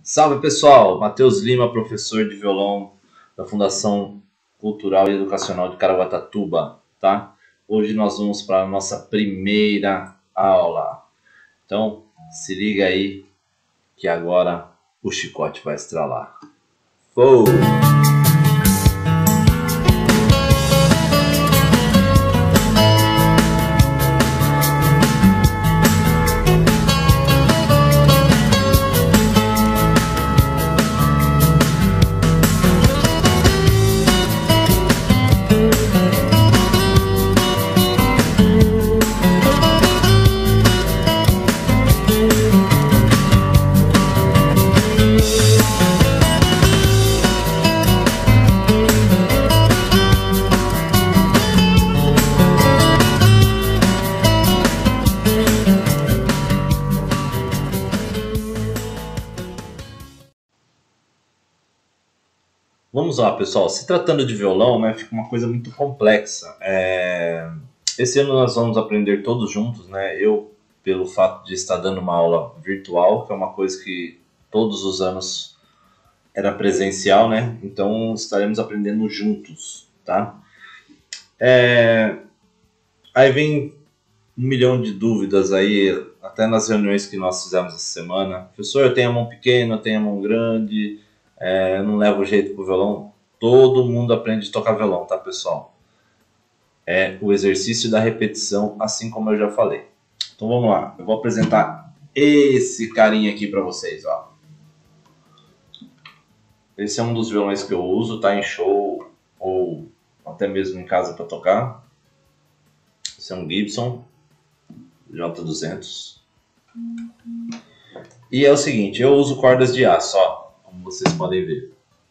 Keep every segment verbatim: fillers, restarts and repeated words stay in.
Salve pessoal, Matheus Lima, professor de violão da Fundação Cultural e Educacional de Caraguatatuba, tá? Hoje nós vamos para a nossa primeira aula. Então, se liga aí que agora o chicote vai estralar. Foi! Vamos lá, pessoal. Se tratando de violão, né, fica uma coisa muito complexa. É... Esse ano nós vamos aprender todos juntos, né? Eu, pelo fato de estar dando uma aula virtual, que é uma coisa que todos os anos era presencial, né? Então estaremos aprendendo juntos, tá? É... Aí vem um milhão de dúvidas aí, até nas reuniões que nós fizemos essa semana. Professor, eu tenho a mão pequena, eu tenho a mão grande... É, eu não levo jeito pro violão. Todo mundo aprende a tocar violão, tá, pessoal? É o exercício da repetição, assim como eu já falei. Então vamos lá, eu vou apresentar esse carinha aqui para vocês, ó. Esse é um dos violões que eu uso, tá, em show ou até mesmo em casa para tocar. Esse é um Gibson J duzentos. E é o seguinte, eu uso cordas de aço, ó, como vocês podem ver.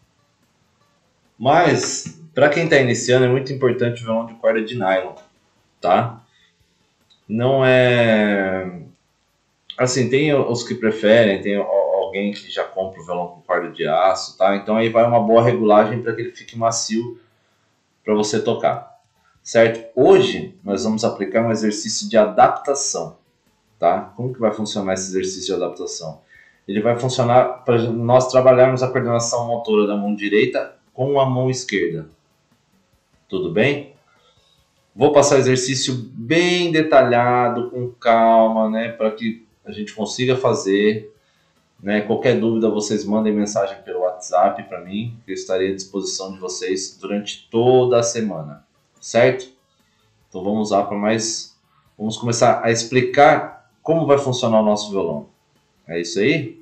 Mas, para quem está iniciando, é muito importante o violão de corda de nylon, tá? Não é... Assim, tem os que preferem, tem alguém que já compra o violão com corda de aço, tá? Então aí vai uma boa regulagem para que ele fique macio para você tocar, certo? Hoje, nós vamos aplicar um exercício de adaptação, tá? Como que vai funcionar esse exercício de adaptação? Ele vai funcionar para nós trabalharmos a coordenação motora da mão direita com a mão esquerda. Tudo bem? Vou passar o exercício bem detalhado, com calma, né, para que a gente consiga fazer. Né? Qualquer dúvida, vocês mandem mensagem pelo WhatsApp para mim, que eu estarei à disposição de vocês durante toda a semana. Certo? Então vamos lá para mais... Vamos começar a explicar como vai funcionar o nosso violão. É isso aí?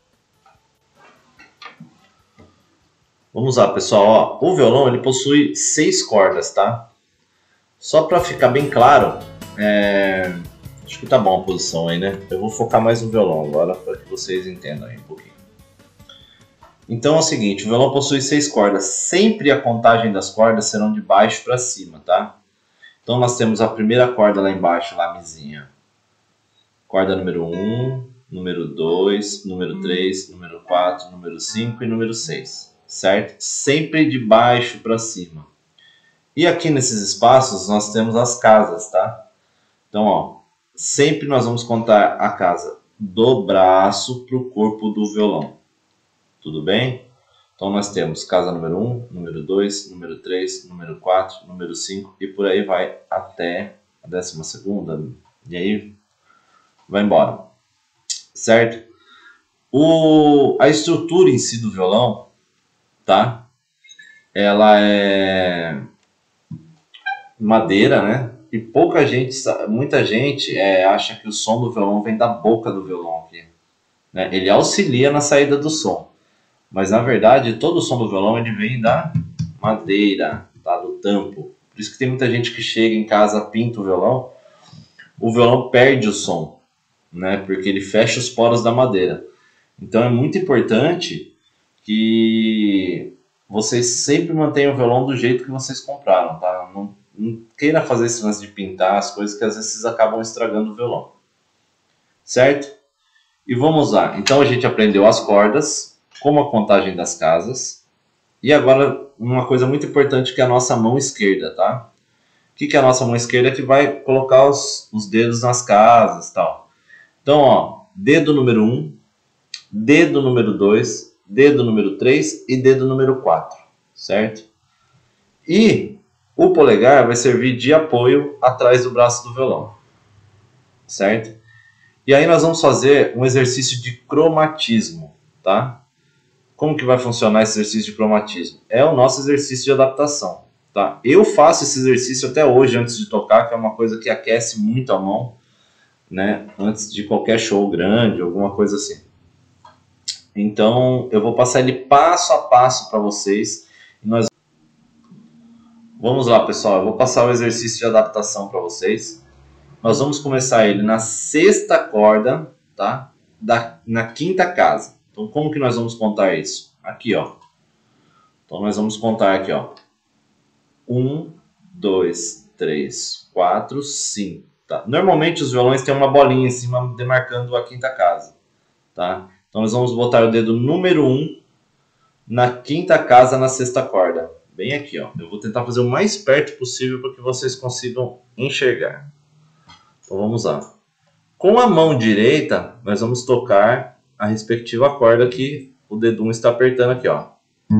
Vamos lá, pessoal. Ó, o violão ele possui seis cordas, tá? Só para ficar bem claro, é... acho que tá bom a posição aí, né? Eu vou focar mais no violão agora para que vocês entendam aí um pouquinho. Então é o seguinte, o violão possui seis cordas. Sempre a contagem das cordas serão de baixo para cima, tá? Então nós temos a primeira corda lá embaixo, lá mizinha. Corda número um... número dois, número três, número quatro, número cinco e número seis, certo? Sempre de baixo para cima. E aqui nesses espaços nós temos as casas, tá? Então, ó, sempre nós vamos contar a casa do braço para o corpo do violão. Tudo bem? Então nós temos casa número um, número dois, número três, número quatro, número cinco e por aí vai até a décima segunda. E aí vai embora. Certo? O, a estrutura em si do violão, tá? Ela é madeira, né? E pouca gente, muita gente é, acha que o som do violão vem da boca do violão aqui, né? Ele auxilia na saída do som, mas na verdade todo o som do violão ele vem da madeira, tá? Do tampo. Por isso que tem muita gente que chega em casa, pinta o violão, o violão perde o som, né, porque ele fecha os poros da madeira. Então é muito importante que vocês sempre mantenham o violão do jeito que vocês compraram, tá? Não, não queira fazer esse lance de pintar as coisas que às vezes acabam estragando o violão, certo? E vamos lá. Então a gente aprendeu as cordas, como a contagem das casas, e agora uma coisa muito importante que é a nossa mão esquerda, tá? O que, que é a nossa mão esquerda? Que vai colocar os, os dedos nas casas, tal. Então, ó, dedo número um, dedo número dois, dedo número três e dedo número quatro, certo? E o polegar vai servir de apoio atrás do braço do violão, certo? E aí nós vamos fazer um exercício de cromatismo, tá? Como que vai funcionar esse exercício de cromatismo? É o nosso exercício de adaptação, tá? Eu faço esse exercício até hoje antes de tocar, que é uma coisa que aquece muito a mão, né? Antes de qualquer show grande, alguma coisa assim. Então, eu vou passar ele passo a passo para vocês. E nós... Vamos lá, pessoal. Eu vou passar o exercício de adaptação para vocês. Nós vamos começar ele na sexta corda, tá? Da, na quinta casa. Então, como que nós vamos contar isso? Aqui, ó. Então, nós vamos contar aqui, ó. Um, dois, três, quatro, cinco. Tá? Normalmente, os violões têm uma bolinha em cima demarcando a quinta casa, tá? Então, nós vamos botar o dedo número um na quinta casa, na sexta corda. Bem aqui, ó. Eu vou tentar fazer o mais perto possível para que vocês consigam enxergar. Então, vamos lá. Com a mão direita, nós vamos tocar a respectiva corda que o dedo um está apertando aqui, ó.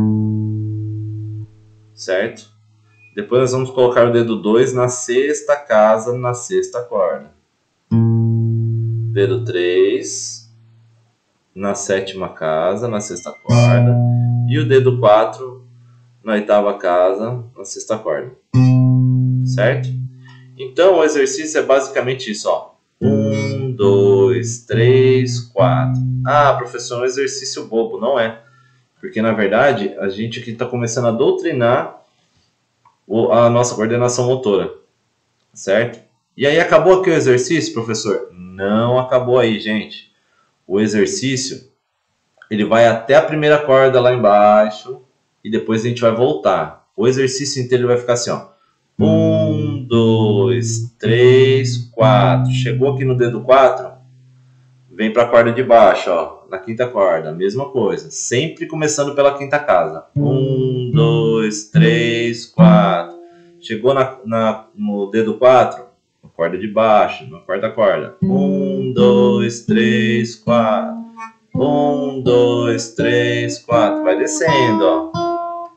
Certo? Depois nós vamos colocar o dedo dois na sexta casa, na sexta corda. Dedo três na sétima casa, na sexta corda. E o dedo quatro na oitava casa, na sexta corda. Certo? Então o exercício é basicamente isso, ó. Um, dois, três, quatro. Ah, professor, é um exercício bobo. Não é. Porque, na verdade, a gente aqui está começando a doutrinar a nossa coordenação motora. Certo? E aí, acabou aqui o exercício, professor? Não acabou aí, gente. O exercício, ele vai até a primeira corda lá embaixo e depois a gente vai voltar. O exercício inteiro vai ficar assim, ó. Um, dois, três, quatro. Chegou aqui no dedo quatro, vem para a corda de baixo, ó, na quinta corda, mesma coisa. Sempre começando pela quinta casa. Um, dois, três, quatro. Chegou na, na, no dedo quatro, na corda de baixo, na quarta corda. Um, dois, três, quatro. Um, dois, três, quatro. Vai descendo, ó.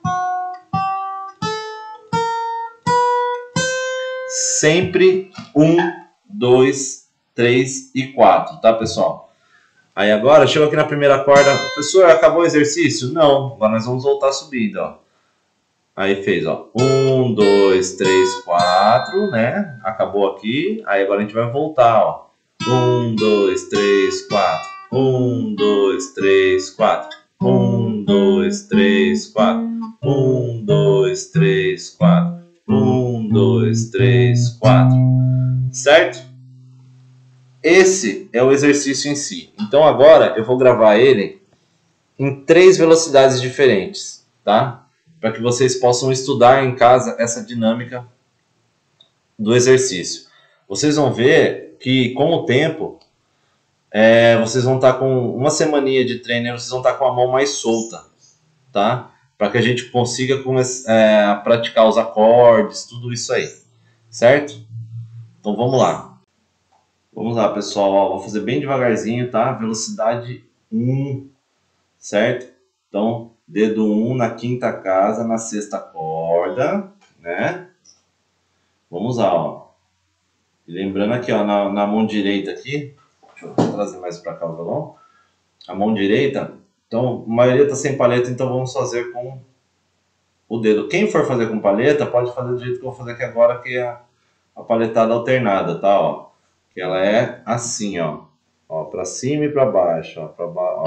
Sempre um, dois, três e quatro, tá, pessoal? Aí agora, chegou aqui na primeira corda. Professor, acabou o exercício? Não, agora nós vamos voltar subindo, ó. Aí fez, ó. um, dois, três, quatro, né? Acabou aqui. Aí agora a gente vai voltar, ó. um, dois, três, quatro. um, dois, três, quatro. um, dois, três, quatro. um, dois, três, quatro. um, dois, três, quatro. Certo? Esse é o exercício em si. Então agora eu vou gravar ele em três velocidades diferentes, tá? Para que vocês possam estudar em casa essa dinâmica do exercício. Vocês vão ver que com o tempo, é, vocês vão estar com uma semaninha de treino, vocês vão estar com a mão mais solta, tá? Para que a gente consiga é, a praticar os acordes, tudo isso aí, certo? Então vamos lá. Vamos lá, pessoal. Ó, vou fazer bem devagarzinho, tá? Velocidade um, certo? Então, dedo um na quinta casa, na sexta corda, né? Vamos lá, ó. E lembrando aqui, ó, na, na mão direita aqui, deixa eu trazer mais para cá o violão. A mão direita, então, a maioria tá sem paleta, então vamos fazer com o dedo. Quem for fazer com paleta, pode fazer do jeito que eu vou fazer aqui agora, que é a, a paletada alternada, tá, ó? Que ela é assim, ó. Ó, pra cima e pra baixo, ó. Pra ba... ó.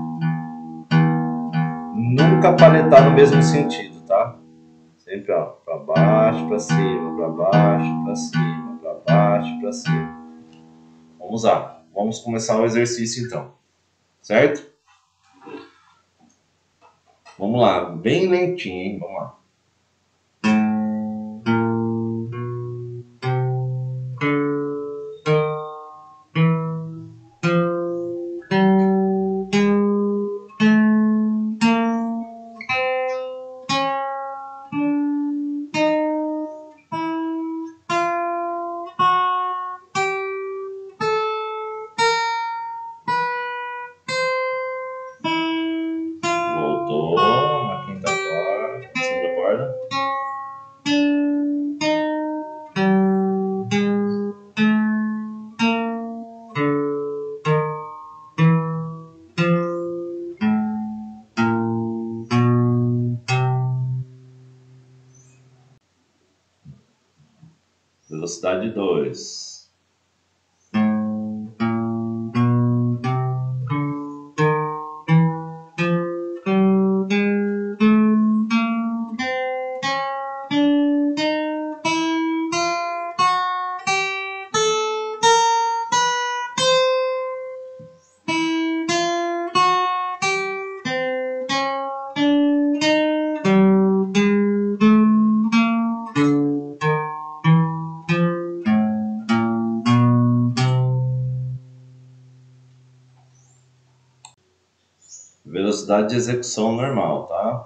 Nunca paletar no mesmo sentido, tá? Sempre, ó. Pra baixo, pra cima, pra baixo, pra cima, pra baixo, pra cima. Vamos lá. Vamos começar o exercício, então. Certo? Vamos lá. Bem lentinho, hein? Vamos lá. Voltou na quinta corda, segunda corda. Velocidade dois. Velocidade de execução normal, tá?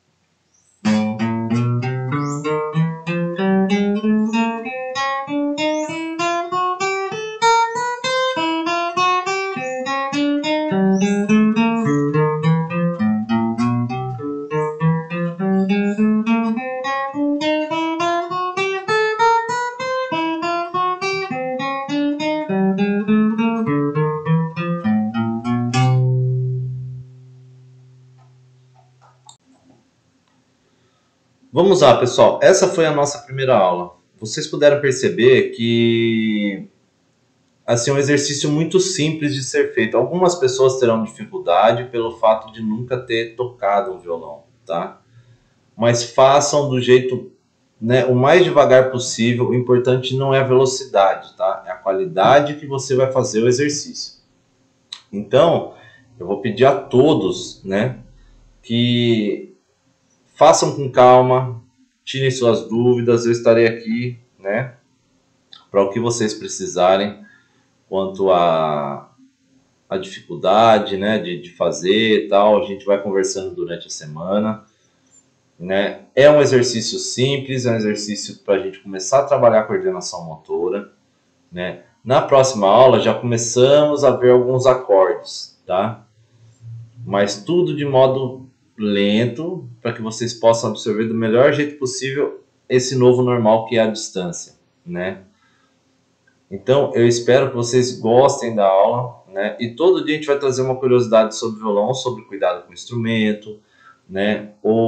Vamos lá, pessoal. Essa foi a nossa primeira aula. Vocês puderam perceber que assim, é um exercício muito simples de ser feito. Algumas pessoas terão dificuldade pelo fato de nunca ter tocado um violão, tá? Mas façam do jeito, né, o mais devagar possível. O importante não é a velocidade, tá? É a qualidade que você vai fazer o exercício. Então, eu vou pedir a todos, né, que façam com calma, tirem suas dúvidas. Eu estarei aqui, né, para o que vocês precisarem quanto a, a dificuldade, né, de, de fazer e tal. A gente vai conversando durante a semana, né? É um exercício simples, é um exercício para a gente começar a trabalhar a coordenação motora, né? Na próxima aula já começamos a ver alguns acordes, tá? Mas tudo de modo lento, para que vocês possam absorver do melhor jeito possível esse novo normal que é a distância, né? Então, eu espero que vocês gostem da aula, né? E todo dia a gente vai trazer uma curiosidade sobre violão, sobre cuidado com o instrumento, né?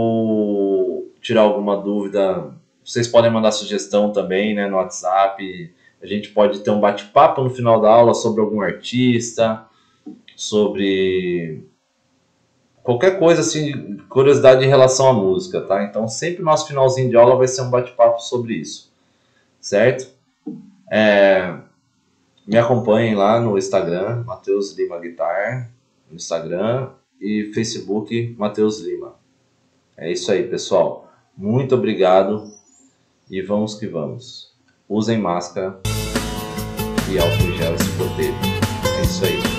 Ou tirar alguma dúvida. Vocês podem mandar sugestão também, né, no WhatsApp. A gente pode ter um bate-papo no final da aula sobre algum artista, sobre qualquer coisa assim, curiosidade em relação à música, tá? Então, sempre o nosso finalzinho de aula vai ser um bate-papo sobre isso, certo? É, me acompanhem lá no Instagram, Matheus Lima Guitar, no Instagram, e Facebook, Matheus Lima. É isso aí, pessoal. Muito obrigado e vamos que vamos. Usem máscara e álcool em gel se protejam. É isso aí.